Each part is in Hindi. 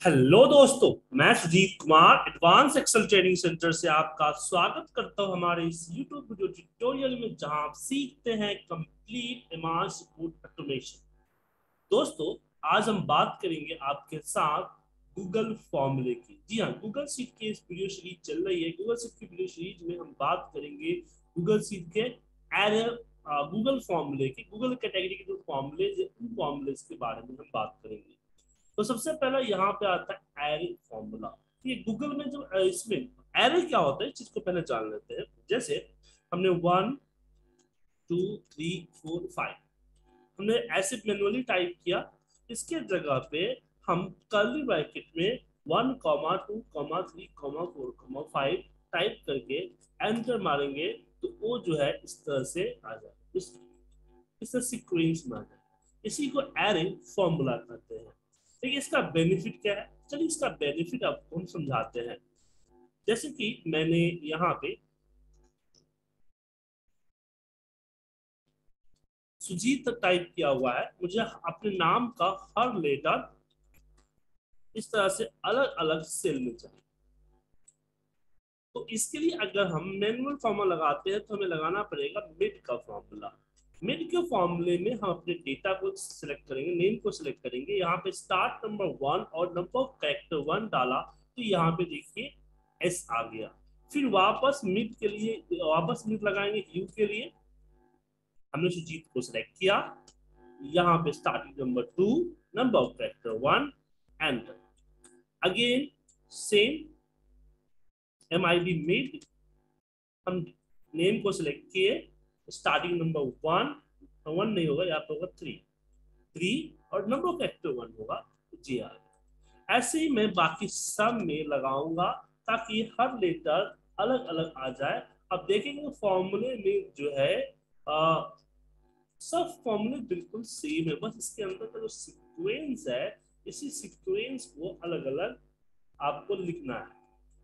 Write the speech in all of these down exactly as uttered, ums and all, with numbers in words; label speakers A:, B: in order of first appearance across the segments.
A: हेलो दोस्तों। मैं Sujit Kumar advance excel training centre से आपका स्वागत करता हूं हमारे इस यूट्यूब वीडियो ट्यूटोरियल में, जहां आप सीखते हैं कंप्लीट इमेज रिपोर्ट ऑटोमेशन। दोस्तों, आज हम बात करेंगे आपके साथ गूगल फॉर्मूले की। जी हाँ, गूगल शीट की इस वीडियो सीरीज चल रही है। गूगल शीट की वीडियो सीरीज में हम बात करेंगे गूगल शीट के एरर, गूगल फॉर्मूले की, गूगल कैटेगरी के जो फॉर्मूले उन फॉर्मूले के बारे में हम बात करेंगे। तो सबसे पहला यहाँ पे आता है एरे फॉर्मूला। ये गूगल में जो अ, इसमें एरे क्या होता है इस चीज को पहले जान लेते हैं। जैसे हमने one two three four five हमने ऐसे मैनुअली टाइप किया। इसके जगह पे हम कर्ली ब्रैकेट में one comma two comma three comma four comma five type करके एंटर मारेंगे, तो वो जो है इस तरह से आ जाए, इस इससे सीक्वेंस में आ जाए। इसी को एरे फॉर्मूला कहते हैं। देखिए, इसका बेनिफिट क्या है, चलिए इसका बेनिफिट आपको हम समझाते हैं। जैसे कि मैंने यहाँ पे सुजीत टाइप किया हुआ है, मुझे अपने नाम का हर लेटर इस तरह से अलग अलग सेल में चाहिए। तो इसके लिए अगर हम मैनुअल फॉर्मूला लगाते हैं तो हमें लगाना पड़ेगा मिड का फॉर्मूला। मिड के फॉर्मूले में हम अपने डेटा को सिलेक्ट करेंगे, नेम को सिलेक्ट करेंगे। यहाँ पे स्टार्ट नंबर वन और नंबर ऑफ कैरेक्टर वन डाला, तो यहाँ पे देखिए एस आ गया। फिर वापस मिड के लिए वापस मिड लगाएंगे यू के लिए। हमने सुजीत को सिलेक्ट किया, यहाँ पे starting number two, number of character one, enter. Again same M I B mid, हम नेम को सिलेक्ट किए, स्टार्टिंग नंबर वन, वन नहीं होगा, यहाँ पे होगा थ्री, थ्री और नंबर ऑफ एक्टिव वन होगा, जी आ गया। ऐसे ही मैं बाकी सब में लगाऊंगा ताकि हर लेटर अलग अलग आ जाए। अब देखेंगे फॉर्मूले में जो है आ, सब फॉर्मूले बिल्कुल सेम है, बस इसके अंदर का जो सीक्वेंस है, इसी सीक्वेंस को अलग अलग आपको लिखना है।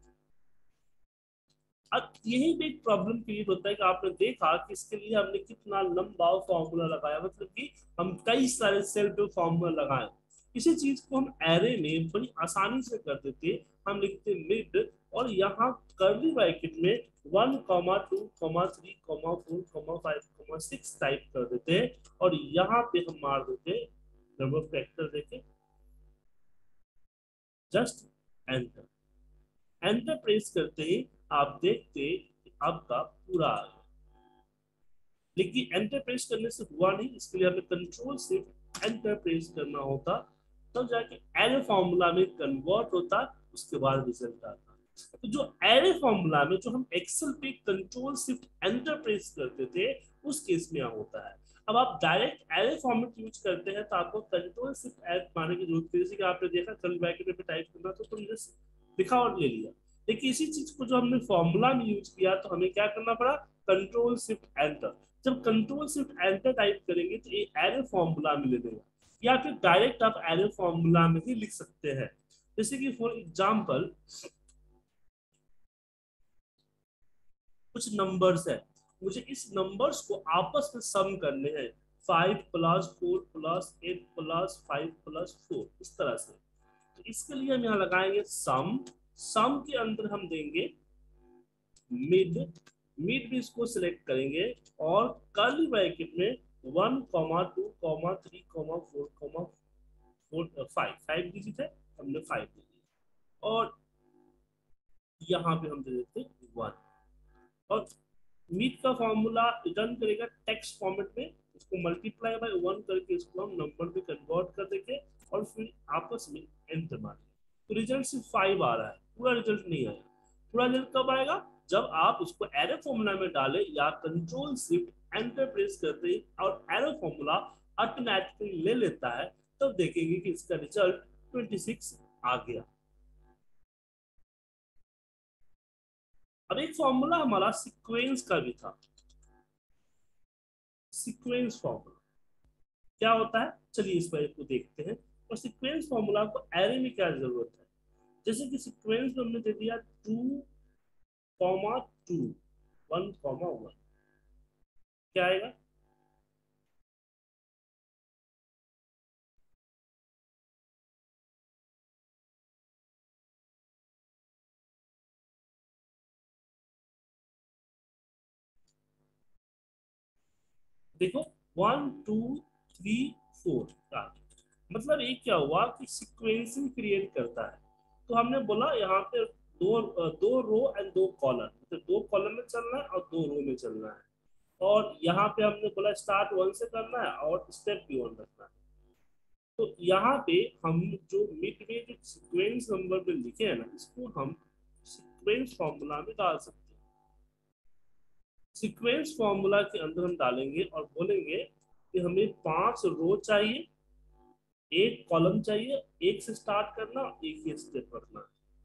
A: अब यही भी एक प्रॉब्लम क्रिएट होता है कि आपने देखा कि इसके लिए हमने कितना लंबा फॉर्मूला लगाया, मतलब कि हम कई सारे सेल पे फॉर्मूला लगाए। इसी चीज को हम एरे में बड़ी आसानी से कर देते। हम लिखते मिड और यहाँ कर्ली ब्रैकेट में one comma two comma three comma four comma five comma six type कर देते हैं, और यहाँ पे हम मार देते नंबर फैक्टर देके जस्ट एंटर। एंटर प्रेस करते ही आप देखते कि आपका पूरा आ गया। लेकिन एंटर प्रेस करने से हुआ नहीं, इसके लिए हमें कंट्रोल शिफ्ट एंटर प्रेस करना होता, तब तो जाके एरे फॉर्मूला में कन्वर्ट होता, उसके बाद रिजल्ट आता। तो जो एरे फॉर्मूला में जो हम एक्सेल पे कंट्रोल शिफ्ट एंटर प्रेस करते थे, उस केस में यहाँ होता है। अब आप डायरेक्ट एरे फॉर्मेट यूज करते हैं तो आपको कंट्रोल शिफ्ट एड मारने की जरूरत है। जैसे कि आपने देखा कल ब्रैकेट में टाइप करना तो तुमने लिखा और ले लिया। लेकिन इसी चीज को जो हमने फॉर्मूला में यूज किया तो हमें क्या करना पड़ा, कंट्रोल शिफ्ट एंटर। जब कंट्रोल शिफ्ट एंटर टाइप करेंगे तो ये एरे फॉर्मूला में ले लेगा, या फिर डायरेक्ट आप एरे फॉर्मूला में ही लिख सकते हैं। जैसे कि फॉर एग्जांपल कुछ नंबर्स है, मुझे इस नंबर्स को आपस में सम करने हैं। Five plus four plus eight plus five plus four, इस तरह से। तो इसके लिए हम यहाँ लगाएंगे सम। सम के अंदर हम देंगे मिड। मिड भी इसको सिलेक्ट करेंगे, और कर्ली ब्रैकेट में one comma two comma three comma four comma four five, five digit है, हमने फाइव दे दिया। और यहाँ पे हम दे देते वन। और मीट का फॉर्मूला रिटर्न करेगा टेक्स्ट फॉर्मेट में, इसको मल्टीप्लाई बाय वन करके इसको हम नंबर में कन्वर्ट कर देंगे, और फिर आपस में एंटर मारेंगे। तो रिजल्ट सिर्फ फाइव आ रहा है, पूरा रिजल्ट नहीं आया। पूरा रिजल्ट कब आएगा, जब आप उसको एरे फॉर्मूला में डालें या कंट्रोल शिफ्ट एंटर प्रेस करते हैं और एरे फॉर्मूला ऑटोमेटिकली ले लेता है, तब देखेंगे कि इसका रिजल्ट ट्वेंटी सिक्स आ गया। अब एक फॉर्मूला हमारा सीक्वेंस का भी था। सीक्वेंस फॉर्मूला क्या होता है, चलिए इस पर को देखते हैं। और सीक्वेंस फॉर्मूला को एरे में क्या जरूरत है। जैसे कि सीक्वेंस में हमने दे दिया two comma two, one comma one, क्या आएगा, देखो वन टू थ्री फोर का मतलब एक क्या हुआ कि सीक्वेंसिंग क्रिएट करता है। तो हमने बोला यहाँ पे दो दो रो एंड दो कॉलम, मतलब दो कॉलम में चलना है और दो रो में चलना है। और यहाँ पे हमने बोला स्टार्ट वन से करना है और स्टेप भी वन रखना है। तो यहाँ पे हम जो मिड में जो सीक्वेंस नंबर पे लिखे हैं ना, इसको हम सीक्वेंस फॉर्मूला में डाल सकते हैं। सीक्वेंस फॉर्मूला के अंदर हम डालेंगे और बोलेंगे कि हमें पांच रो चाहिए, एक कॉलम चाहिए, एक से स्टार्ट करना, एक ही स्टेप रखना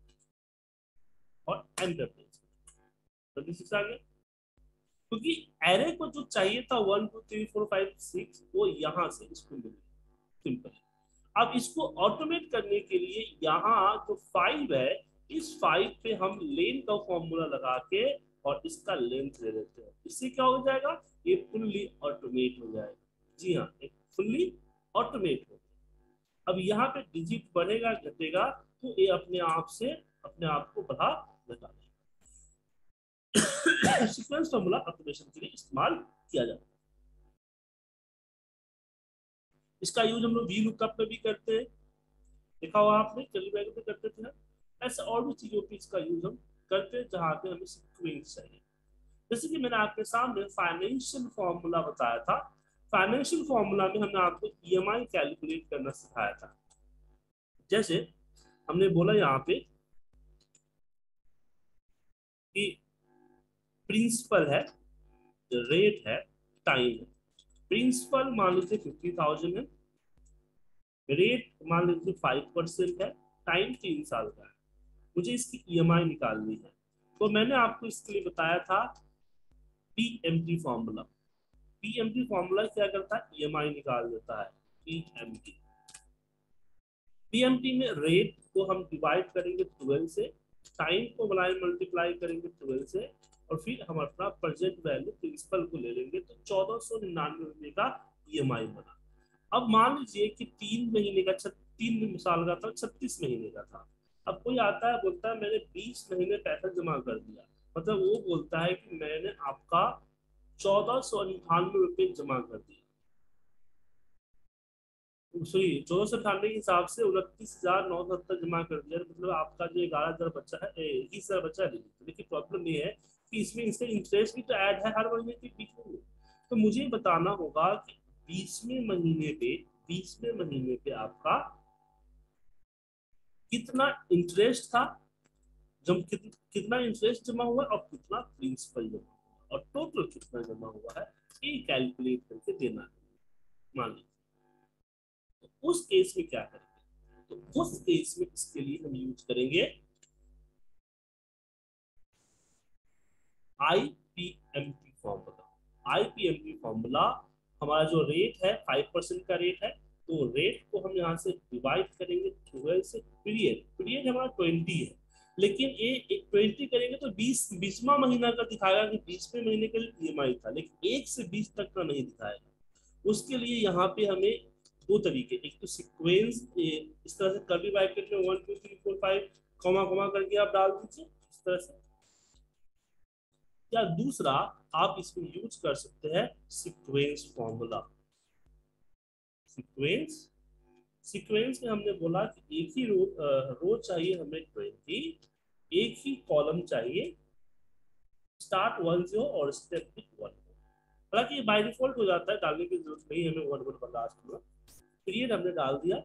A: और एंटर प्रेस। जल्दी से आ गया, क्योंकि एरे को जो चाहिए था one two three four five six वो यहाँ से इसको मिल गया, सिंपल। अब इसको ऑटोमेट करने के लिए यहाँ जो फाइव है, इस फाइव पे हम लेन का फॉर्मूला लगा के और इसका लेंथ ले लेते हैं। इससे क्या हो जाएगा, ये फुल्ली ऑटोमेट हो जाएगा। जी हाँ, एक फुल्ली ऑटोमेट हो। अब यहाँ पे डिजिट बढ़ेगा घटेगा तो ये अपने आप से अपने आप को बढ़ा घटा देगा। सीक्वेंस फॉर्मूला ऑटोमेशन के लिए इस्तेमाल किया जाता है। इसका यूज हम लोग वी लुकअप में भी करते हैं, देखा हुआ आपने, कर्ली ब्रैकेट में करते थे ना। ऐसे और भी चीजों पे इसका यूज हम करते हैं जहां पे हमें सीक्वेंस चाहिए। जैसे कि मैंने आपके सामने फाइनेंशियल फॉर्मूला बताया था। फाइनेंशियल फॉर्मूला में हमने आपको ईएमआई कैलकुलेट करना सिखाया था। जैसे हमने बोला यहाँ पे कि प्रिंसिपल है, रेट है, टाइम है। प्रिंसिपल मान लीजिए फिफ्टी थाउजेंड है, रेट मान लीजिए फाइव परसेंट है, टाइम तीन साल का है। मुझे इसकी ईएमआई निकालनी है। तो मैंने आपको इसके लिए बताया था पीएमटी फॉर्मूला। पीएमटी फॉर्मूला क्या करता है, ईएमआई निकाल देता है। पीएमटी पीएमटी में रेट को हम डिवाइड करेंगे ट्वेल्व से, टाइम को बनाए मल्टीप्लाई करेंगे ट्वेल्व से, और फिर हम अपना प्रेजेंट वैल्यू प्रिंसिपल को ले लेंगे तो चौदह सौ निन्यानवे रुपए का ईएमआई बना। अब मान लीजिए कि तीन महीने का, तीन साल का था, छत्तीस महीने का था। अब कोई आता है बोलता है मैंने बीस महीने पैसा जमा कर दिया, मतलब वो बोलता है कि मैंने आपका चौदह सौ अंठानवे रुपये जमा कर दिया। सॉरी, चौदह सौ अठानवे के हिसाब से उनतीस हजार नौ सौ सत्तर जमा कर दिया, मतलब आपका जो ग्यारह हजार बचा है, इक्कीस हजार बचा है। लेकिन प्रॉब्लम ये है कि इसमें इससे इंटरेस्ट भी तो ऐड है हर महीने के बीच में। तो मुझे बताना होगा कि बीसवें महीने पे बीसवें महीने पे आपका कितना इंटरेस्ट था, जब कित, कितना इंटरेस्ट जमा हुआ और कितना प्रिंसिपल जमा हुआ और टोटल कितना जमा हुआ है, ये कैलकुलेट करके देना है। मान लीजिए तो उस केस में क्या करेंगे, तो उस केस में इसके लिए हम यूज करेंगे आईपीएमटी फॉर्मूला। आईपीएमटी फॉर्मूला हमारा जो रेट है फाइव परसेंट का रेट है, तो रेट को हम यहाँ से डिवाइड करेंगे ट्वेल्व से। पीरियड पीरियड हमारा ट्वेंटी है, लेकिन ये ट्वेंटी करेंगे तो बीस बीसवा महीना का दिखाएगा कि बीसवें महीने के लिए ईएमआई था, लेकिन एक से बीस तक का नहीं दिखाएगा। उसके लिए यहाँ पे हमें दो तरीके, एक तो सीक्वेंस इस तरह से कर्ली ब्रैकेट में one two three four five comma comma करके आप डाल दीजिए इस तरह से, या दूसरा आप इसमें यूज कर सकते हैं सीक्वेंस फॉर्मूला। सीक्वेंस सीक्वेंस में हमने बोला कि एक ही रो रो चाहिए हमें ट्वेंटी, एक ही कॉलम चाहिए, स्टार्ट वन से हो और स्टेप भी वन हो। हालांकि ये बाय डिफॉल्ट हो जाता है, डालने की जरूरत नहीं, हमें वन वन लास्ट में पीरियड हमने डाल दिया।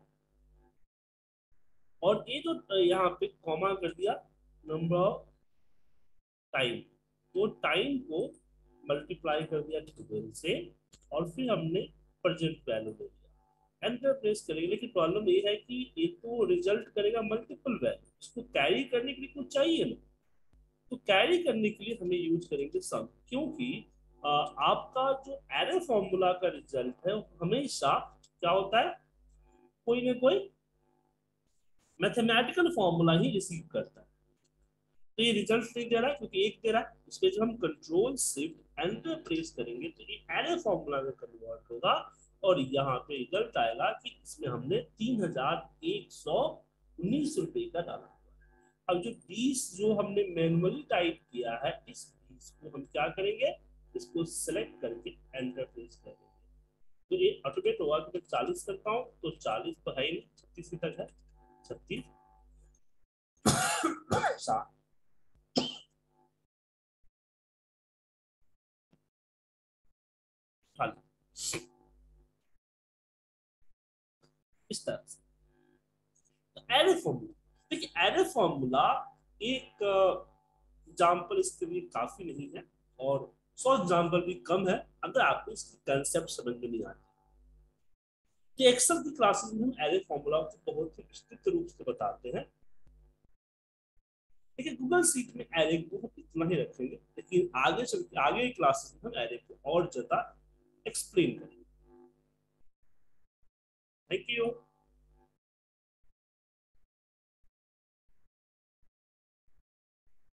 A: और ये जो यहाँ पे कॉमा कर दिया नंबर ऑफ टाइम, तो टाइम को मल्टीप्लाई कर दिया ट्वेल्व से, और फिर हमने प्रेजेंट वैल्यू ले लिया, एंटर प्रेस करेंगे। लेकिन प्रॉब्लम ये है कि ये तो रिजल्ट करेगा मल्टीपल वैल्यू, इसको कैरी करने के लिए कुछ चाहिए ना। तो कैरी करने के लिए हमें यूज करेंगे सम, क्योंकि आ, आपका जो एरे फॉर्मूला का रिजल्ट है हमेशा क्या होता है, कोई ना कोई मैथमेटिकल फॉर्मूला ही रिसीव करता है। तो ये रिजल्ट नहीं दे रहा है क्योंकि एक दे रहा है, इस पे जब हम कंट्रोल शिफ्ट एंटर प्रेस करेंगे तो ये एरे फॉर्मूला में कन्वर्ट होगा और यहाँ पे रिजल्ट आएगा कि इसमें हमने तीन हजार एक सौ उन्नीस रुपए का डाला। अब जो बीस जो हमने मैनुअली टाइप किया है, इस बीस को हम क्या करेंगे, इसको सेलेक्ट करके एंटर प्रेस कर देंगे तो ये ऑटोमेट होगा कि मैं चालीस करता हूँ तो चालीस तो है ही नहीं, छत्तीस तक है, छत्तीस सात चालीस इस तरह से। एरे फॉर्मूला, देखिए एरे फॉर्मूला एक एग्जाम्पल इसके लिए काफी नहीं है और सौ एग्जाम्पल भी कम है अगर आपको इसकी कंसेप्ट समझ में नहीं आती। कि एक्सेल की क्लासेस में हम एरे फॉर्मूला को बहुत ही विस्तृत रूप से बताते हैं, लेकिन गूगल सीट में एरे को हम इतना ही रखेंगे, लेकिन आगे चल के आगे की क्लासेस में हम एरे को और ज्यादा एक्सप्लेन करेंगे। Thank you.